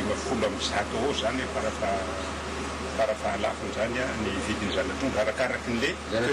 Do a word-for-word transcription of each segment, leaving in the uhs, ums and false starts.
folo amby zato eo zany farafahalafiny zany ny vidiny zanatrondro arakaraky n'le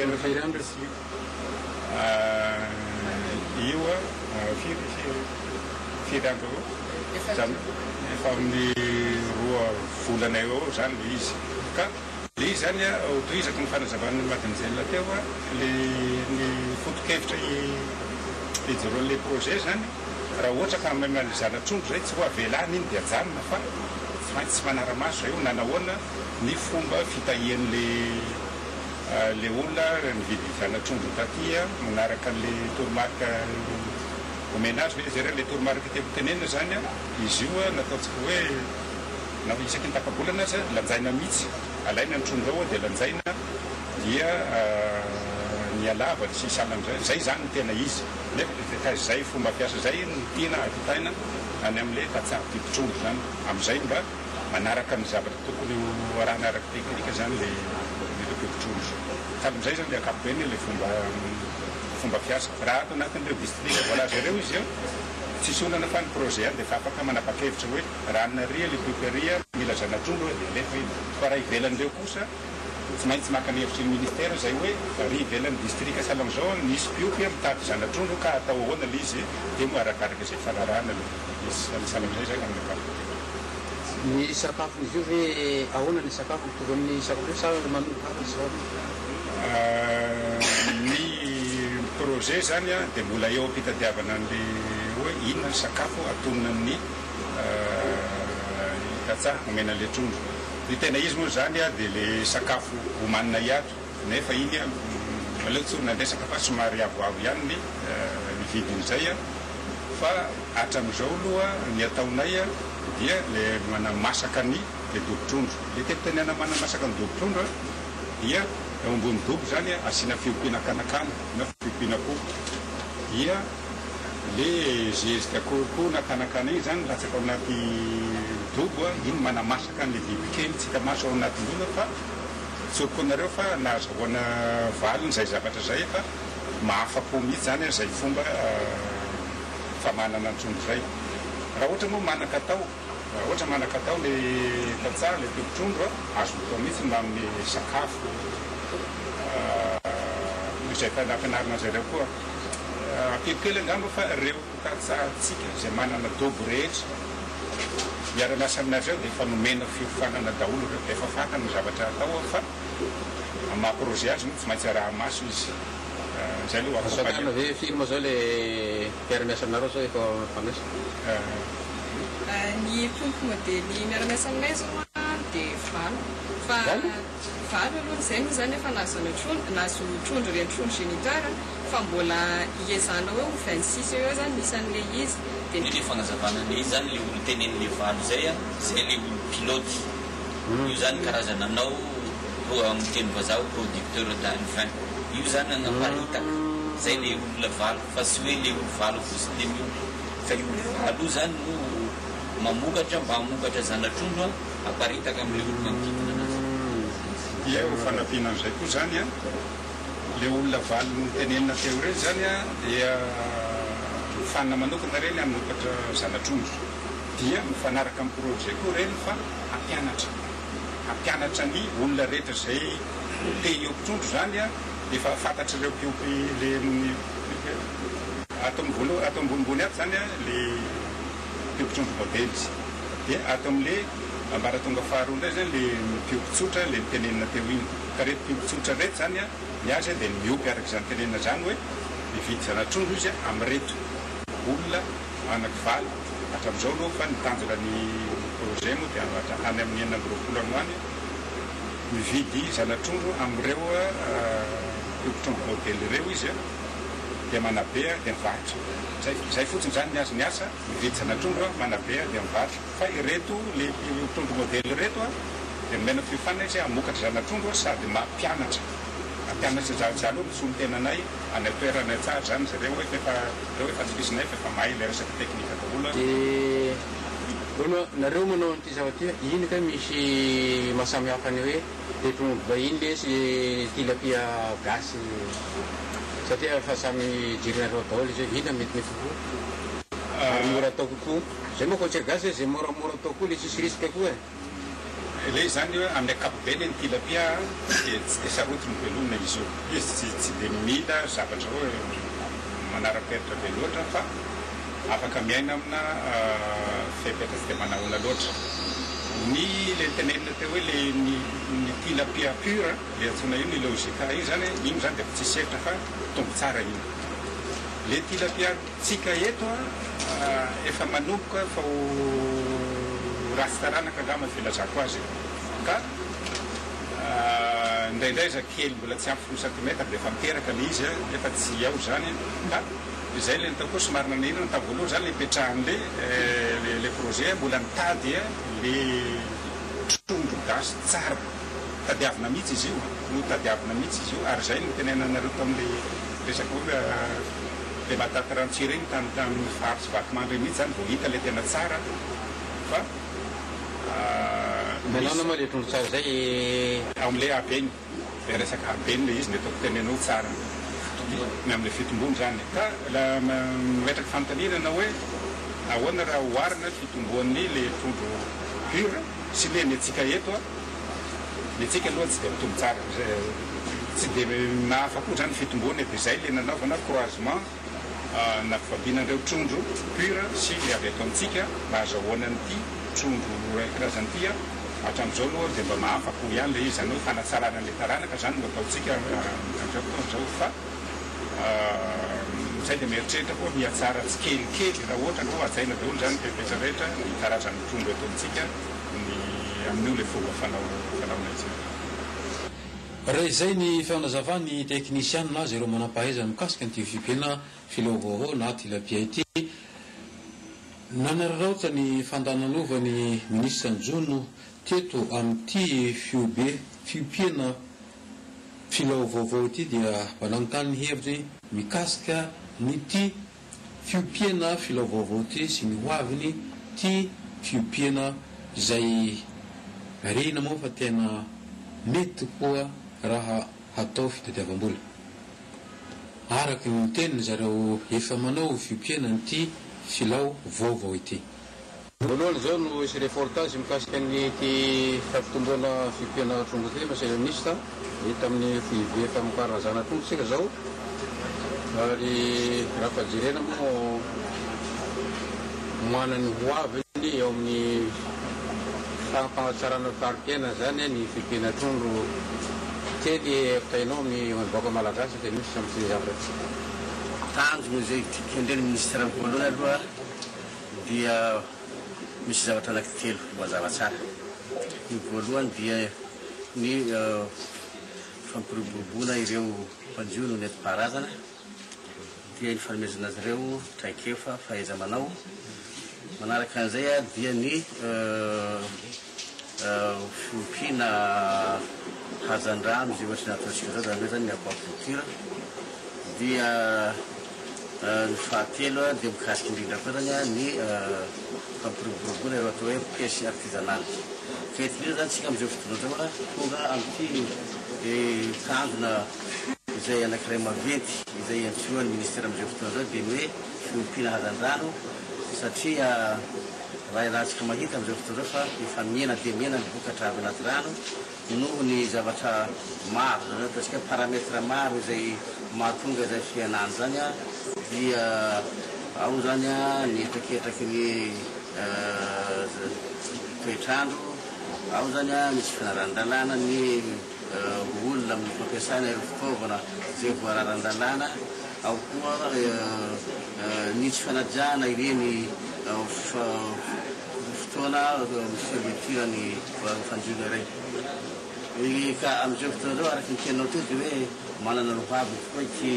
io firy firy andro eo zany efa amin'ny roa volana eo eo zany le izy ka le izy zany autorisako ny fanazavana madinizela teo a le ny foto-kevitra ijeroan'le projet zany raha ohatra ka mamay zanatrondro zay tsy ho avelany iny dia ajanona fa tsy maintsy tsy manara-maso zay io nanahoana ny fomba fitahian'le le olona mividy zanatrondro tatia manaraka an'le toromarika omena azy hoe zay le toromarika tebo-tenenina zany a izy io a nataontsika hoe na isaky ny takabolana azy lanjaina mihitsy alaina ny trondro ao dia lanjaina dia ny alavany sy salan'izay zay zany ny tena izy nefa zay fomba fiasa zay ny tiana avitaina any amin'le tatsara tipitrondro zany amin'izay mba manaraka ny zavatra tokony arahana araka teknika zany le tipitrondro ka amin'izay zany le akapobeny le fomba fomba fiasa raha ato anatin'ireo district voilà zareo izy eo tsisy olana fa ny projet any dia fa afaka manapa-kevitra hoe raha naria le piperia mila zanatrondro dia lefa iny fa raha ivelan'ireo kosa tsy maintsy maka ny hevitry ny ministera zay hoe ry ivelan'ny district sahala am'izao nisy piopy mitady zanatrondro ka atao ahoana le izy dia mo arakaraka izay fanarahana izy sahala am'izay zay amin'ny akapobeny ny sakafon'izy io ve ahoana ny sakafo mitovy amin'ny sakafo sa manomboka ny projet zany a dia mbola eo ampitadiavana an'le hoe inona ny sakafo atonona amin'ny tatsara omenan'le trondro ny tena izy moa zany a dia le sakafo homanina iato nefa iny a aleo tsy nandresaka fa somary avoavo ihany ny vidin'izay a fa hatramin'izao aloha ny ataonay a dia le manamasaka ny le dobo-trondro le tepitenena manamasaka ny dobo-trondro a dia eo ambony dobo zany asiana fiompiana kanakana na fiompiana koho dia le zezika kokoho na kanakana iny zany latsaka ao anaty dobo a iny manamasaka an'le biby kely tsika maso ao anatin-dono fa tsoko anareo fa nahazahoana valiny zay zavatra zay fa mahafa-po mihitsy zany zay fomba famanana ny trondro zay raha ohatra moa manan-katao raha ohatra manan-katao le tatsara le tobo-trondro a azo atao mihitsy mba amin'ny sakafo izay fanampianarina zareo koa kelikely angamba fa ireo tatsarantsika zay manana dobo rehetra miara-miasa aminareo dia efa nomena fiofanana daholo reo efa fatana ny zavatra atao fa maha-projet azy moa tsy maintsy raha maso izy zay aloha asoatana ve film zao le miara-miasa aminareo zao efa famesa ny pompo modely miara-miasa aminay zao dia valo fa valo aloha zay moa zany efa nazona trondro nazo trondro reny trondro géniteur fa mbola iezana hoe ho vingt-six eo zany misy an'le izy dia le fagnazavana le izy zany le olo tenen'le valo zay a zay le olo pilote io zany karazana anao amin'ny teny vazaha producteur d'alvin io zany anaparitaka zay le olona valo fa tsy hoe le olo valo fosiny le olo fa io valo io zany no mamokatra mba mamokatra zanatrondro a aparitaka amin'le olo manodidina anazy dia eo fanampiana an'izay koa zany a le olona valo tenenina teo reny zany a dia fanina manokana reny amokatra zanatrondro dia mifanaraka amin'ny projet koa reny fa ampianatra ampianatra ny olona rehetra zay te iopitrondro zany a efa fantatra ireo piopy le atao mivolo atao ambonimbony ato zany a le piopitrondro modely dia atao am'le ambaratonga faharoa ndray zany le mipiopi tsotra le mitenenina teo iny ka reto piopi tsotra reto zany a ny azy dia miopy araka izany tenenina zany hoe mividy zanatrondro izy a amin'reto olona anaky valo hatramin'izao aloha fa nitanjona ny projet moa dia any amin'ny enina amby roapolo any any mividy zanatrondro amin'ireo piopitrondro modely ireo izy a dia manabea dia mivarotra zay zay fotsiny zany ny azy ny asa mividy zanatrondro manabea dia mivarotra fa ireto le piopitrondro modely ireto a dia mimena fiofanana izy amokatra zanatrondro sady mampianatra ampianatra zazalo misy olo tenanay any toerana tsara zany zareo hoe efa reo efa tsipisinay fa efa mahay le resaka teknika daholo dia olo nareo manao an'ity zavatra ty iny ka misy mahasamihafa ny hoe le trondro vahiny le sy tilapia gasy satria efa samy jirinareo daholo izy hoe ina mety mety koa mora atao kokoa zay moa koa tsy gasy zay moramora atao koa le tsisy risika koa e le zany hoe amin'ny ankapobeny ny tilapia dia tsy dia sarotiny velomina izy io izy tsy dia mila zavatra hoe manara-peritra be loatra fa afaka miaina amina fepetra tsy dia manahona loatra ny le tenenina teo hoe le ny tilapia pure le antsona io ny logika io zany iny zany dia tsy setra fa tombo tsara iny le tilapia tsika eto efa manomboka fa ho ratsitaranaka angamba filazako azy ka indraindray za kely mbola tsy ampy folo centimetre dia efa miteraka le izy efa tsy ao zany ka izay le nitao koa somary nanina ny tavoaloha zany le ipetrahan'le le projet mbola mitady le trondro gasy tsara tadiavina mihitsy izy io no tadiavina mihitsy izy io ary zay no tenenanareo tamin'le resaka hoe le matata rantsy regny tamy tamin'ny fahatsy vatomandry mihitsy zany vao hita le tena tsara fa manana moa le trondro tsara zay am'le abeny le resaka abeny le izy ny ataoko tenenao tsara am'le fitombony zany ka la metraky fanotanirana hoe ahoana raha oarina fitomboan'ny le trondro pure sy le ny atsika eto a le tsika aloha tsy dia mitombo tsara tsy dia mahafa koa zany fitomboany dia zay le nanaovana croisement na fifampianan'ireo trondro pure sy le avy ato amintsika mba azahoana n'ity trondro karazan'ity a hatramin'izao aloha dia mba mahafako ihany le izy zany hoe fanatsarana an'le taranaka zany no ataontsika am'izao fotoan'izao fa zay dia mieritreritra koa mihatsara tsy kelikely raha ohatra koa ajaina daholo zany pepetra rehetra ny karazan'ny trondro eto amintsika ny amin'io le fomba fanao fanaona izy raha izay ny fanazavany teknisiana na zay ireo manam-pahaizana mikasika nyity fipiana filao vaovao na tilapia ity nanararaotra ny fandananovan'ny ministra Njono teto amin'ity fiobe fipiana filao vaovao ity dia mpanangotany ny hevitry mikasika nyty fiopiana filao vaovao ity sy ny hoaviny ty fiopiana zay rena moa fa tena mety koa raha hatao fitadiavam-bola araky ny teniny zareo efa manao fiopiana nyty filao vaovao ity voalohany zao no isy reportage mikasika ny ty fampitomboana fiopiana trondro ty monsieur le ministre hita amin'ny five efa mikarazana trondro tsika zao ary raha fajirena moa manany hoaviny eo amin'ny fampanatsarana tarikena zany ny fiopiana trondro tely fitainao amin'ny vahoaka malagasy dia misy am'ty zavatra tanjony zay kendreny ministra voalohany aloha dia misy zavatra anankitelo mazava tsara ny voalohany dia ny fampiroboroboana ireo mpanjono ny enti-paharazana dia ny fanomezana azy ireo traikefa fahaiza manao manaraka an'izay a dia ny fiompiana hazan-drano zay ohatry ny ataontsika zao zany hoe zany ny aquaculture dia ny fahatelo a dia mikasiky indrindra koa zany a ny fampiroboroboana ireo atao hoe pêche artisanale ka etin'io zany tsika am'izao fotoana zao a tonga amin'ity tanjona izay anankiray maventy izay antsoan'ny ministera am'izao fotoana zao dia ny hoe fiompiana hazan-drano satria raha rahantsika mahita am'izao fotoana zao fa efa miena dia miena ny vokatra avy anaty rano noho ny zavatra maro zany ataontsika parametre maro izay mahatonga izay fianany zany a dia ao zany a ny etraketraky ny toetrandro ao zany a misy finaran-dalàna ny olona amin'ny fampiasana ireo fitaovana zay voararan-dalàna ao koa ny tsy fanajana ireny fotoana fermeturany fanjono ireny ka am'izao fotoana zao araky ny tenao teo dia hoe manana rohavy koa ity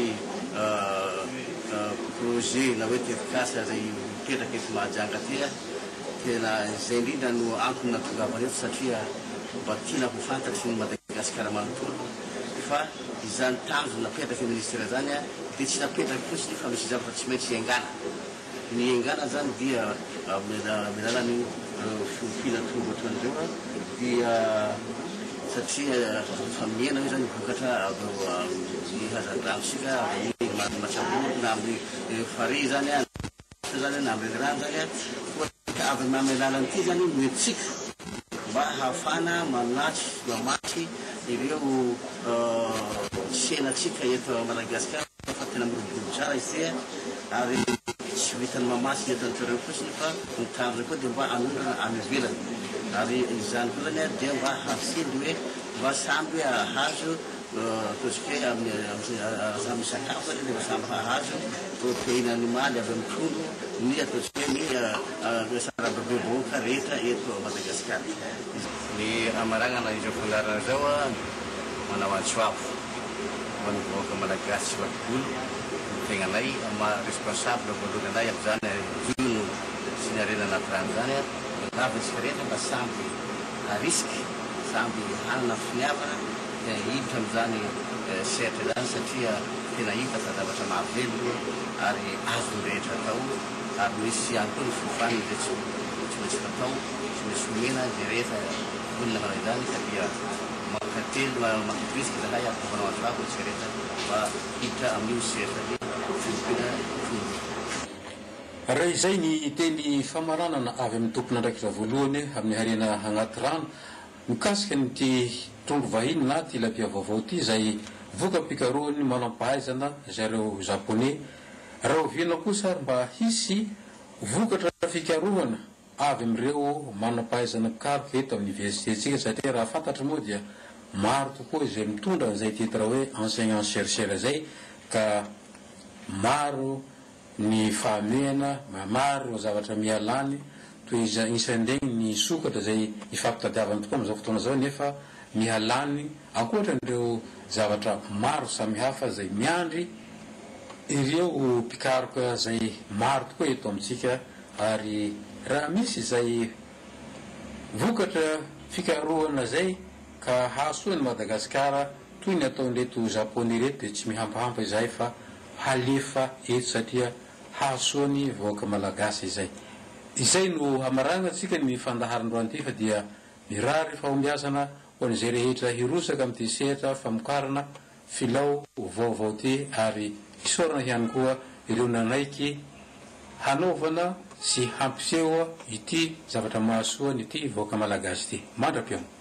projet na hoe tetikasa zay mipetraka eto mahajanga ty a tena zay indrindra no antony natongavana eto satria mba tiana ho fantatry ny Madagasikara manontolo fa izany tanjona napetraky ministera zany a dia tsy napetraky fotsiny fa misy zavatra tsy maintsy iangana ny iangana zany dia amenalany fiompiana trondro ohatran'izao a dia satria fa miena hoe zany vokatra ny hazan-dranosika amin'ny matsabory na amin'ny fary zany a zany na amin'ny rano zany avy mamy lalan'ity zany metsika mba hahafana manatry mamaty ireo senatsika eto Madagasikara fa tena mirobiroby tsara izy ty ary tsy vitany mamaty eto an'ireo fotsiny fa ny tanjony koa dia mba hanorana amin'ny ivelany ary izany koa zany dia mba hafily hoe mba samby hahazo totsika hoe amin'ny sakafo zany dia mba samby hahazo protéine animaly avy amin'ny trondro ny ataotsika hoe ny sarababeboka rehetra eto Madagasikara. Ny amaragnana ireo fandarana zao manao antsoavo ho an'ny vahoaka malagasy sy vakolo tegnanay ma responsable voalohany anay amin'izany jono sy ny arena anaty rano zany navitsika rehetra mba samby risky samby hanana finiavana dia hiditra amin'izany setra zany satria tena hita fa zavatra mahavelona ary azo rehetra atao ary misy ihany koa ny fofaniny dia tsy maintsy fatao tsy maintsy omena dia rehetra olona manao izany ka dia mankately makatrisika zahay akofanao antsoavo tsika rehetra mba hiditra amin'io setra filipina fomba. Raha izay ny teny famaranana avy amin'ny tompona andraikitra voalohany amin'ny harena agnaty rano mikasika nyty trondro vahiny na ty lapia vaovao ty izay voka-pikaroany manam-pahaizana zareo japonais. Raha oviana kosa mba hisy vokatra fikarohana avy amin'ireo manam-pahaizana pikaroka eto amin'ny universitétsika satria raha fantatra moa dia maro tokoa izay mitondra an'izay titre hoe enseignant chercheur zay ka maro ny fahamehana maro zavatra mialany toy isandegny ny sokatra zay ifampitadiavany tokoa amin'izao fotoana zao nefa mihalany ankoatran'ireo zavatra maro samihafa zay miandry ireo pikaroka zay maro tokoa eto amintsika ary raha misy zay vokatra fikarohana zay ka hahasoany Madagasikara toy ny ataon'reto japonais reto dia tsy mihampahampa izay fa halefa eto satria hahasoany vahoaka malagasy izay. Izay no hamarana tsika ny fandaharandroany ty fa dia mirary fahombiazana ho an'izay rehetra hirosaka amin'ity sehatra famokarana filao vaovao ty ary isorana ihany koa ireo nanaiky hanaovana sy hampisehoa ity zavatra mahasoa ny ity vahoaka malagasy ty. Mandra-piaino.